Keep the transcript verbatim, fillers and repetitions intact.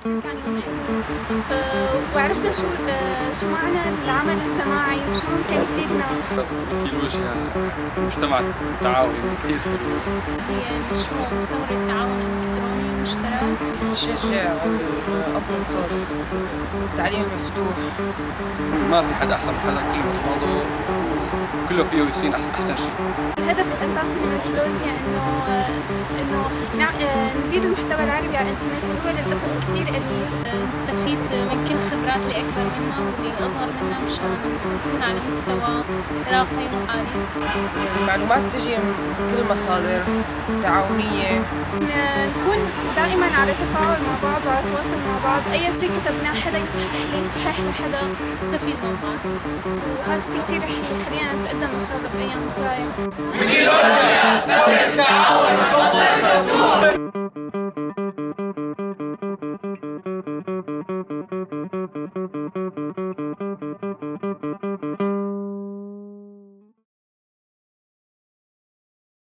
كثير كان يوم حلو. أه وعرفنا شو أه شو معنى العمل الجماعي وشو ممكن يفيدنا. الكيلوجيا مجتمع تعاوني كثير حلو. هي مشروع ثورة تعاون إلكتروني مشترك. بتشجع الأوبن سورس، التعليم مفتوح. ما في حدا أحسن من حدا، كله مثل بعضه وكله فيه يصير أحسن شيء. الهدف الأساسي من ويكيلوجيا إنه إنه نزيد المحتوى العربي على الإنترنت، وهو للأسف كثير قليل. نستفيد من كل خبرات اللي أكبر منا واللي أصغر منا مشان نكون على مستوى راقي وعالي. المعلومات تجي من كل مصادر تعاونية. نكون دائما على تفاعل مع بعض وعلى تواصل مع بعض، أي شيء كتبناه حدا يصحح لي يصحح لحدا، نستفيد من بعض. وهذا الشيء كثير رح يخلينا نتقدم إن شاء الله بالأيام الجاية. ويكيلوجيا ثورة تعاون مصدر مفتوح.